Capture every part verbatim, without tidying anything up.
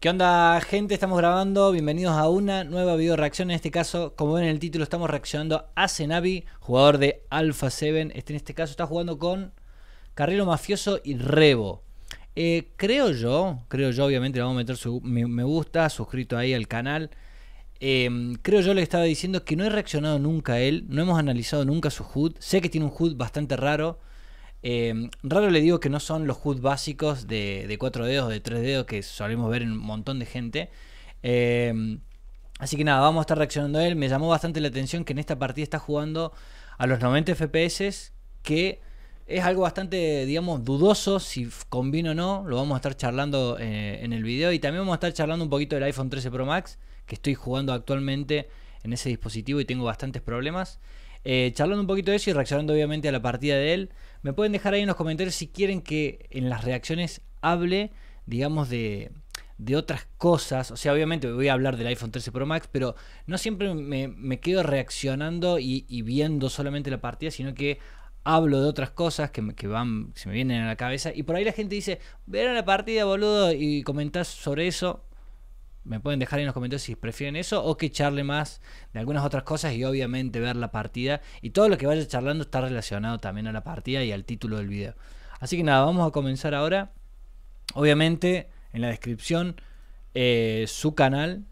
¿Qué onda, gente? Estamos grabando, bienvenidos a una nueva video reacción. En este caso, como ven en el título, estamos reaccionando a Cenavi, jugador de Alpha siete. Este en este caso está jugando con Carrero Mafioso y Revo. eh, Creo yo, creo yo, obviamente le vamos a meter su me, me gusta, suscrito ahí al canal. eh, Creo yo le estaba diciendo que no he reaccionado nunca a él, no hemos analizado nunca su H U D. Sé que tiene un H U D bastante raro. Eh, raro le digo que no son los H U D básicos de, de cuatro dedos o de tres dedos que solemos ver en un montón de gente. Eh, así que nada, vamos a estar reaccionando a él. Me llamó bastante la atención que en esta partida está jugando a los noventa F P S, que es algo bastante, digamos, dudoso si combina o no. Lo vamos a estar charlando eh, en el video. Y también vamos a estar charlando un poquito del iPhone trece Pro Max, que estoy jugando actualmente en ese dispositivo y tengo bastantes problemas. Eh, charlando un poquito de eso y reaccionando obviamente a la partida de él. Me pueden dejar ahí en los comentarios si quieren que en las reacciones hable, digamos, de, de otras cosas. O sea, obviamente voy a hablar del iPhone trece Pro Max, pero no siempre me, me quedo reaccionando y, y viendo solamente la partida, sino que hablo de otras cosas que, me, que van, se me vienen a la cabeza. Y por ahí la gente dice, verán la partida, boludo, y comentás sobre eso. Me pueden dejar ahí en los comentarios si prefieren eso o que charle más de algunas otras cosas y obviamente ver la partida. Y todo lo que vaya charlando está relacionado también a la partida y al título del video. Así que nada, vamos a comenzar ahora. Obviamente en la descripción eh, su canal.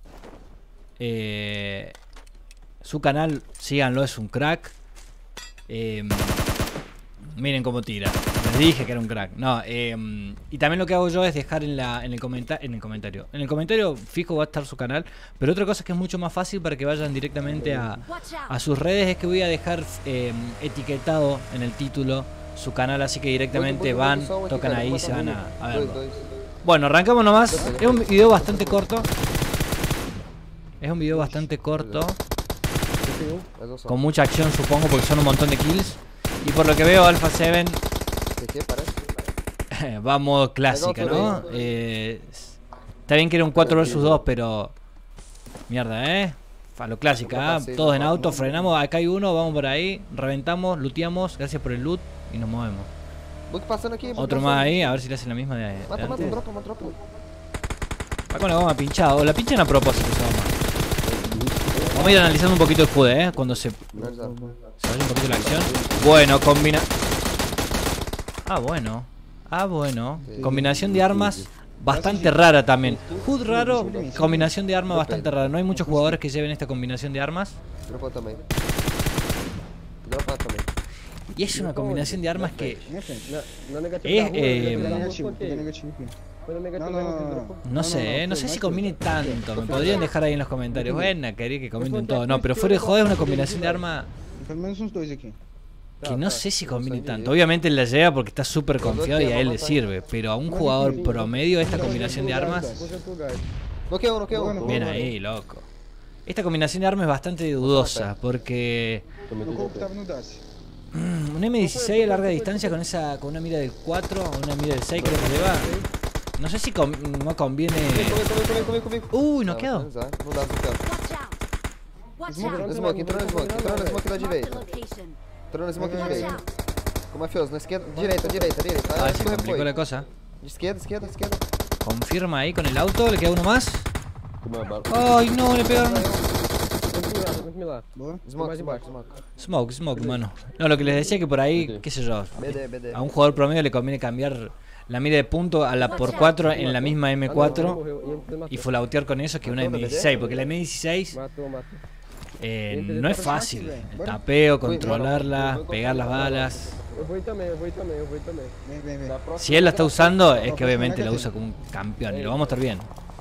Eh, su canal, síganlo, es un crack. Eh, miren cómo tira. Les dije que era un crack. No, eh, y también lo que hago yo es dejar en, la, en, el comenta en el comentario. En el comentario fijo va a estar su canal. Pero otra cosa que es mucho más fácil para que vayan directamente a, a sus redes es que voy a dejar eh, etiquetado en el título su canal. Así que directamente van, tocan ahí y se van a, a verlo. Bueno, arrancamos nomás. Es un video bastante corto. Es un video bastante corto. Con mucha acción, supongo, porque son un montón de kills. Y por lo que veo, Alpha siete va modo clásica, ¿no? Eh, está bien que era un cuatro versus dos, pero mierda, ¿eh? A lo clásica, ¿eh? Todos en auto, frenamos, acá hay uno, vamos por ahí, reventamos, looteamos, gracias por el loot y nos movemos. Otro más ahí, a ver si le hacen la misma de, de antes. Va con la goma pinchada, o la pinchan a propósito esa goma. Vamos a ir analizando un poquito el H U D, ¿eh? Cuando se, se vaya un poquito la acción. Bueno, combina... Ah, bueno. Ah, bueno. Combinación de armas bastante rara también. H U D raro, combinación de armas bastante rara. No hay muchos jugadores que lleven esta combinación de armas. Y es una combinación de armas que... Es... Eh, no sé, eh, no sé si combine tanto. Me podrían dejar ahí en los comentarios. Bueno, quería que comenten todo. No, pero fuera de joder es una combinación de armas que no sé si combine tanto. Obviamente él la lleva porque está súper confiado y a él le sirve. Pero a un jugador promedio esta combinación de armas... Bien ahí, loco. Esta combinación de armas es bastante dudosa porque... Un M dieciséis a larga distancia con esa con una mira del cuatro o una mira del seis creo que lleva. No sé si com no conviene... Uy, no quedó. Ah, se complicó la cosa. Confirma ahí con el auto, le queda uno más. Ay, no, le pegaron. Smoke, smoke, mano. No, lo que les decía que por ahí, qué sé yo, a un jugador promedio le conviene cambiar la mira de punto a la por cuatro en la misma M cuatro y fulautear con eso que una M dieciséis, porque la M dieciséis eh, no es fácil. El tapeo, controlarla, pegar las balas. Si él la está usando es que obviamente la usa como un campeón y lo vamos a estar bien.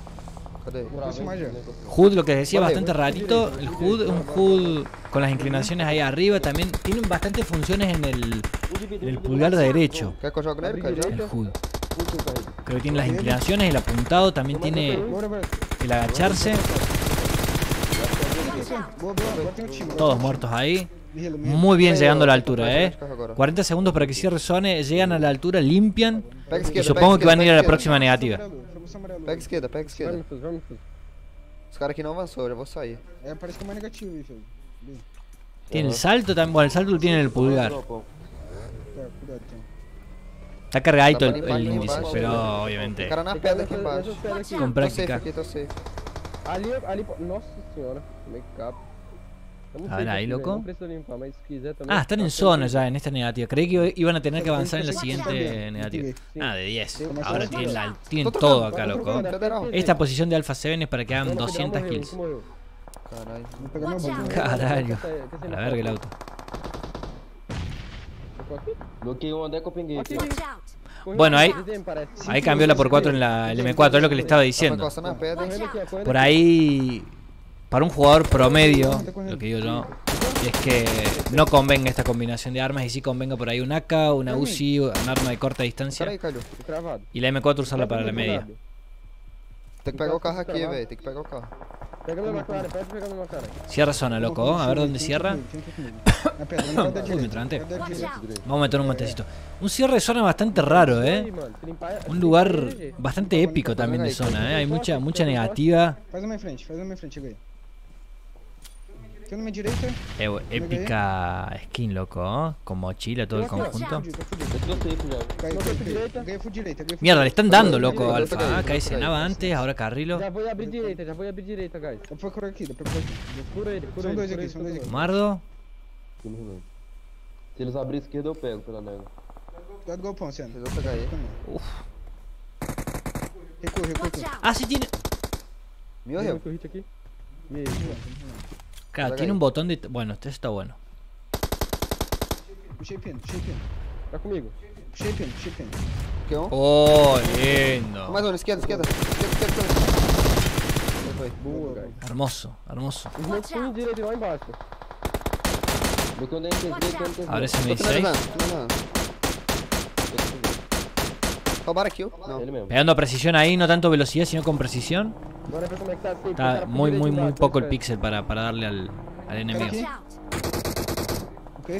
H U D, lo que decía, bastante rarito. El H U D es un H U D con las inclinaciones ahí arriba. También tienen bastantes funciones en el, en el pulgar derecho. El H U D creo que tiene las inclinaciones, el apuntado. También tiene el agacharse. Todos muertos ahí. Muy bien llegando a la altura, eh. cuarenta segundos para que cierre zone. Llegan a la altura, limpian. Y supongo que van a ir a la próxima negativa. Pega esquerda, pega esquerda. Os caras aqui não avançou, já vou sair. É, parece que é mais negativo isso aí. Tiene el salto también, bueno, el salto lo tiene en el pulgar. Está cargadito Dá el, pra limpar el aqui índice, embaixo, pero né? O obviamente cara na Tem cara pedra aqui nessa- embaixo. nessas pedras aqui. com Tô práctica. safe aqui, tô safe. Ali, ali. Nossa senhora. Como é que capa? Eu não A sei ver, ahí, aqui, loco. velho, Não precisa limpar, mas se quiser também. Ah, están en Tá zona sendo- ya en esta negativa. Creí que iban a tener que avanzar en la Watch siguiente out. negativa. Sí. Ah, de diez. Sí, Ahora watch tienen, out. la, tienen Tô todo trocando, acá, tô loco. trocando, federal. Esta posición de Alpha siete es para que hagan Não, no, doscientas morreu, kills. morreu. Caralho. Vou pegar meu Watch bug. out. Caralho. Quer ser- quer ser A la verga el auto. Ficou aqui? Bloqueei um onde é que eu pinguei aqui. Watch out. Correu Bueno, aqui, ahí- desenho, parece. Ahí cambió la por cuatro en la el M cuatro, es lo que le estaba Tava diciendo. encostando na pedra. Correndo aqui, ó, correndo Por aqui. ahí, para un jugador promedio, lo que digo yo, es que no convenga esta combinación de armas y sí convenga por ahí un A K, una U C I, un arma de corta Pera distancia aí, Calho. Tô travado. y la M cuatro usarla para la media. Tem que pegar o carro aqui, velho. Tem que pegar o carro. Pega meu McLaren, pode pegar meu McLaren. Cierra zona, loco. A ver dónde cierra. Na pedra, na pedra Uy, me trante. Watch out. Vamos a meter un matecito. Un cierre de zona bastante raro, Aí, eh. mano, se limpar- Un se lugar limpar aí, gente. bastante épico también de zona, eh. Hay mucha, mucha negativa. Faz na minha frente, faz na minha frente, chega aí. Tem na minha direita. Eh, épica skin, loco. Con mochila, todo el conjunto. Fudido, tô fudido. Eu tô safe já. Cai, Não, cai, tô cai. direita. Ganhei full direita, ganhei full Mierda, le están dando, loco, Yo Alfa. peguei, Ah, yo caí peguei. cenaba antes, ahora Carrilo. Já vou abrir direita, já vou abrir direita, guys. Dá pra procurar aqui, dá pra procurar aqui. Fura ele, fura São ele. dois fura aqui, ele, são dois fura aqui. Mardo. Aqui no Rio. Se eles abrirem esquerda, eu pego pela nega. Cuidado do galpão, Ciano. Vocês vão pegar aí. Uf. Recua, recua, Watch recua. out. Ah, sí tiene. Me ele. morreu. Tem um hit aqui. E aí? Claro, Pega tiene ahí. un botón de. Bueno, este está bueno. Puxei pino, puxei pino. Tá comigo. Puxei pino, puxei pino. Aqui um. Oh, lindo. Mais um, esquerda, esquerda. Esquerda, esquerda, esquerda. Foi, foi. Boa, guys. Hermoso, hermoso. Os meus punhos direito lá embaixo. Bloqueei onde é que Watch entrei, out. onde Ahora ese Tô M dieciséis. finalizando, tô finalizando. Roubaram a kill? Não. Ele mesmo. Pegando a precisión ahí, no tanto velocidad, sino con precisión. Bora ver como é que tá. Tem Está cara por muy, direita muy, muy embaixo, poco el cara. píxel para, para darle al, al enemigo. Watch out. Ok?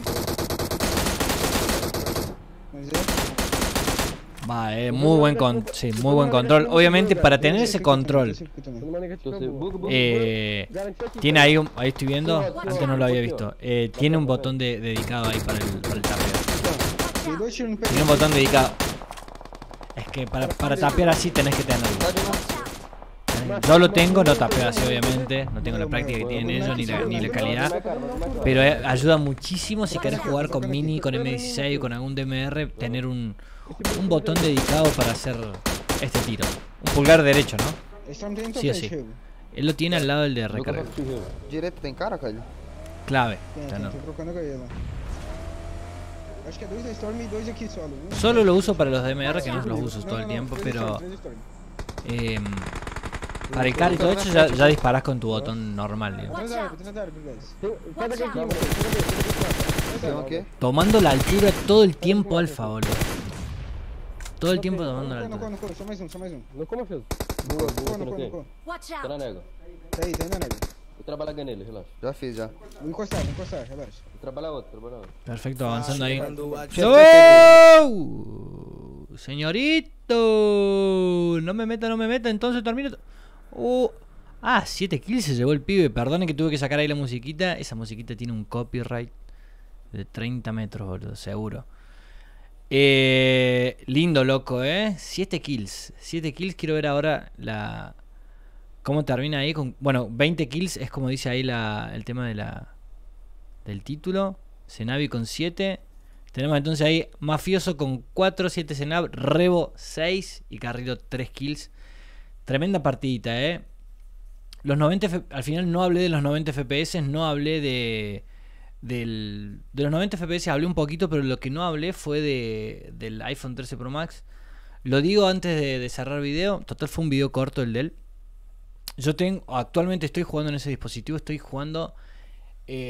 Mas é. Va, eh, muy buen con sí, muy buen control. Obviamente para tener ese control, Tô numa negativa Tô safe. boa. Bug, bug, eh, Garantiu aqui. tiene ahí, un, ahí estoy viendo, antes no lo había visto, eh, tiene un botón de, dedicado ahí para el, para el tapeo. Dei dois tiros no Tiene peito. un botón dedicado. Es que para, para tapear así tenés que tenerlo. Yo lo tengo, no tapeo así obviamente, no tengo la práctica que tienen ellos ni la, ni la calidad. Pero eh, ayuda muchísimo si querés jugar con Mini, con M dieciséis, con algún D M R, tener un, un botón dedicado para hacer este tiro. Un pulgar derecho, ¿no? Eles estão dentro Sí o da sí. frente, Hugo. Él lo tiene al lado del de Nunca recarga. faço tiro. Direito tem cara, Calho? Clave. Tem, Ya tem, no. tô trocando a H lá. Acho que é dois da Storm e dois aqui solo. Um- Solo lo uso para los D M R, que no los uso Não, todo el não, tiempo, três pero Storm, três Storm. eh, para el carry y todo eso ya, ya disparás con tu botón normal, digo. Três árvores, três árvores, guys. Tem- Pega aqui, mano. Pega aqui, pega aqui. Tem um aqui? Tomando la altura todo el tiempo, Alfa, boludo. Todo el tiempo tomando la No, no, altura. no, no, só mais um, só mais um. Não coma, filho. Boa, boa, No, aqui no, no no, tem. no. Watch Tá na out. nega. Tá aí, tá aí na neve. Vou trabalhar nele, relaxa. Já fiz, já. Vou encostar, vou encostar, relaxa. Vou trabalhar outro, trabalhar outro. Perfecto, avanzando ahí. Chefe, ¡No! Señorito, no me meta, no me meta, entonces termino. Uh, ah, siete kills se llevó el pibe. Perdone que tuve que sacar ahí la musiquita. Esa musiquita tiene un copyright de treinta metros, boludo, seguro. Eh, lindo, loco, eh. siete kills. siete kills, quiero ver ahora la. ¿Cómo termina ahí? Con, bueno, veinte kills es como dice ahí la, el tema de la del título. Cenavi con siete. Tenemos entonces ahí Mafioso con cuatro, siete Cenab, Rebo seis y Carrilo tres kills. Tremenda partidita, eh. Los noventa F- al final no hablé de los noventa F P S, no hablé de del, de los noventa F P S, hablé un poquito, pero lo que no hablé fue de del iPhone trece Pro Max. Lo digo antes de, de cerrar video. Total fue un video corto el de él. Yo tengo, actualmente estoy jugando en ese dispositivo, estoy jugando eh,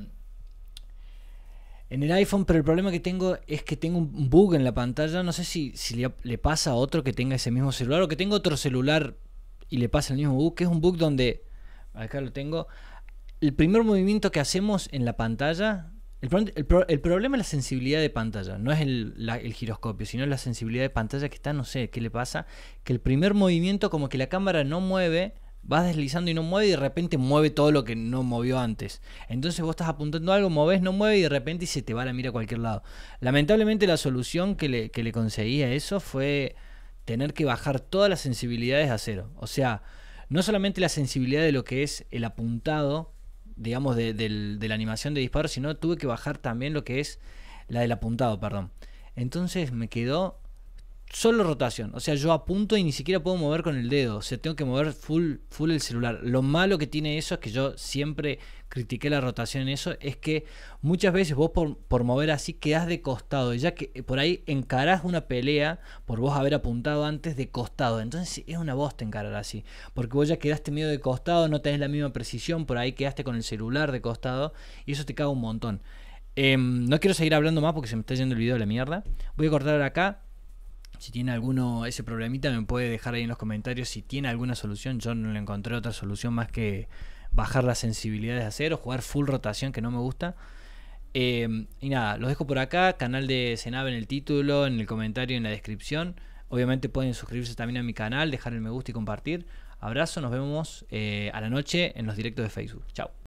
en el iPhone, pero el problema que tengo es que tengo un bug en la pantalla. No sé si, si le, le pasa a otro que tenga ese mismo celular o que tenga otro celular y le pasa el mismo bug, que es un bug donde, acá lo tengo, el primer movimiento que hacemos en la pantalla, el, pro- el, pro- el problema es la sensibilidad de pantalla, no es el, la- el giroscopio, sino la sensibilidad de pantalla que está, no sé qué le pasa, que el primer movimiento como que la cámara no mueve vas deslizando y no mueve y de repente mueve todo lo que no movió antes. Entonces vos estás apuntando algo, movés, no mueve y de repente se te va la mira a cualquier lado. Lamentablemente la solución que le, que le conseguí a eso fue tener que bajar todas las sensibilidades a cero. O sea, no solamente la sensibilidad de lo que es el apuntado, digamos, de, de, de la animación de disparo, sino tuve que bajar también lo que es la del apuntado, perdón. Entonces me quedó solo rotación, o sea, yo apunto y ni siquiera puedo mover con el dedo, o sea, tengo que mover full, full el celular. Lo malo que tiene eso es que yo siempre critiqué la rotación en eso, es que muchas veces vos por, por mover así quedás de costado, ya que por ahí encarás una pelea por vos haber apuntado antes de costado, entonces es una bosta encarar así, porque vos ya quedaste medio de costado, no tenés la misma precisión, por ahí quedaste con el celular de costado y eso te caga un montón. Eh, no quiero seguir hablando más porque se me está yendo el video de la mierda, voy a cortar acá. Si tiene alguno ese problemita me puede dejar ahí en los comentarios si tiene alguna solución. Yo no le encontré otra solución más que bajar las sensibilidades a cero, jugar full rotación que no me gusta. Eh, y nada, los dejo por acá, canal de Cenab en el título, en el comentario, en la descripción. Obviamente pueden suscribirse también a mi canal, dejar el me gusta y compartir. Abrazo, nos vemos eh, a la noche en los directos de Facebook. Chao.